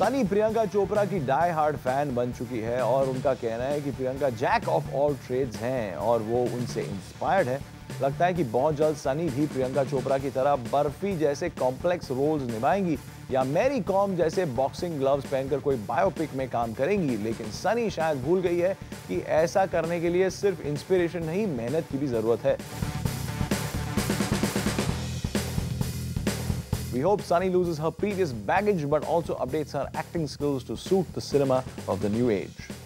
सनी प्रियंका चोपड़ा की die hard fan बन चुकी है और उनका कहना है कि Priyanka jack of all trades हैं और वो उनसे इंस्पायर्ड है। लगता है कि बहुत जल्द सनी भी प्रियंका चोपड़ा की तरह बर्फी जैसे कॉम्प्लेक्स रोल्स निभाएंगी या मैरी कॉम जैसे बॉक्सिंग ग्लव्स पहनकर कोई बायोपिक में काम करेंगी। लेकिन सनी शायद भूल गई है कि ऐसा करने के लिए सिर्फ इंस्पिरेशन नहीं, मेहनत की भी जरूरत है। We hope Sunny loses her previous baggage but also updates her acting skills to suit the cinema of the new age.